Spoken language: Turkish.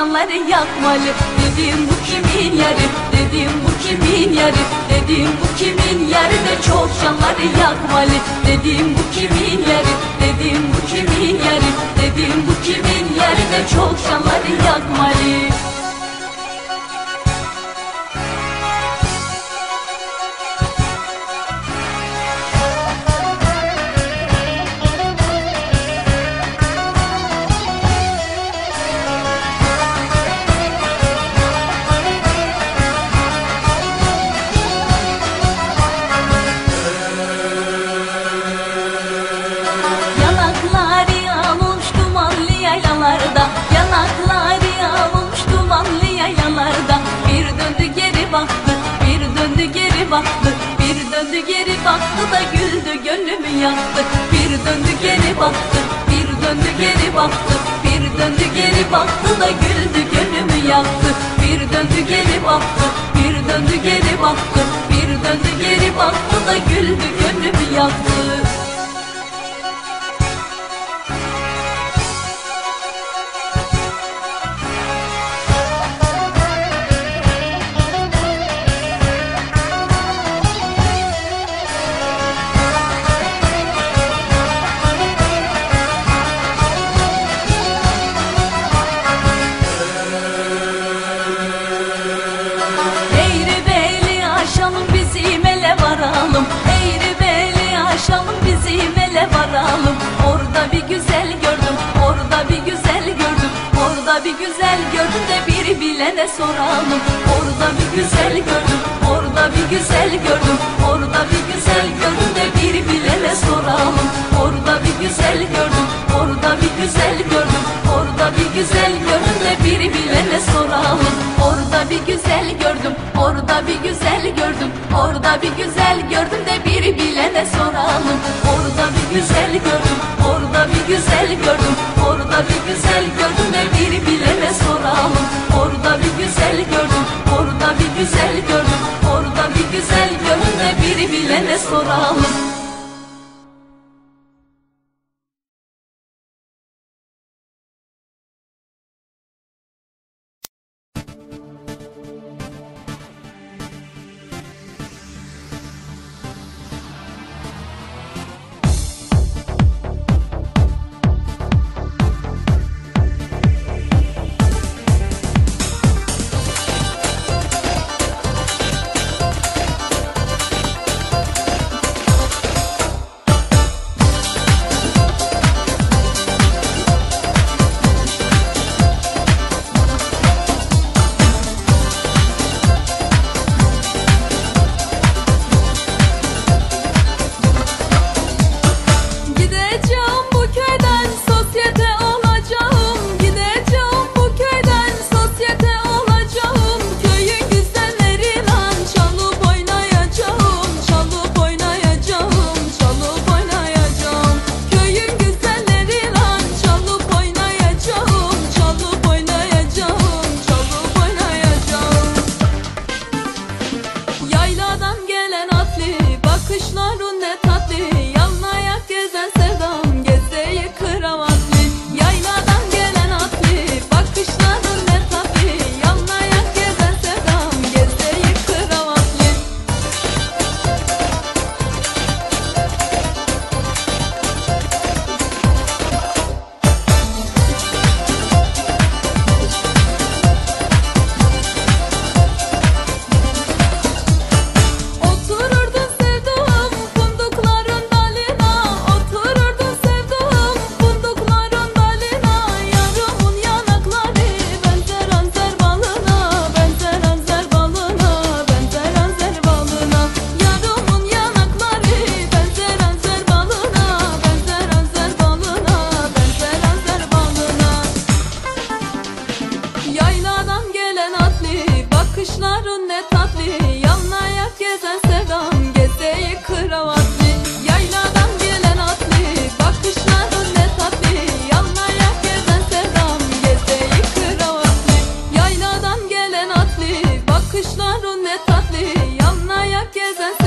şanları yakmalı. Dedim bu kimin yeri, dedim bu kimin yeri, dedim bu kimin yeri de çok şanları yakmalı. Dedim bu kimin yeri, dedim bu kimin yeri, dedim bu kimin yeri de çok şanları yakmalı. Bir döndü geri baktı da güldü, gönlümü yaktı. Bir döndü geri baktı, bir döndü geri baktı, bir döndü geri baktı da güldü, gönlümü yaktı. Bir döndü geri baktı, bir döndü geri baktı, bir döndü geri baktı da güldü, gönlümü yaktı. Orada bir güzel gördüm, orada bir güzel gördüm, orada bir güzel gördüm de biri bilene soralım. Orada bir güzel gördüm, orada bir güzel gördüm, orada bir güzel gördüm de biri bilene soralım. Orada bir güzel gördüm, orada bir güzel gördüm, orada bir güzel gördüm de biri bilene soralım. Orada bir güzel gördüm, orada bir güzel gördüm, orada bir güzel gördüm de biri bilene soralım. Orada bir güzel gördüm, orada bir güzel gördüm, orada bir güzel gördüm de biri bilene soralım. Orada bir güzel gördüm, orada bir güzel gördüm, orada bir güzel gördüm de biri bilene soralım. Bakışların ne tatlı, yanlayak gezen sevdam, gezeyi kravatlı. Yayladan gelen atlı, bakışların ne tatlı, yanlayak gezen sevdam, gezeyi kravatlı. Yayladan gelen atlı, bakışların ne tatlı, yanlayak gezen sevdam.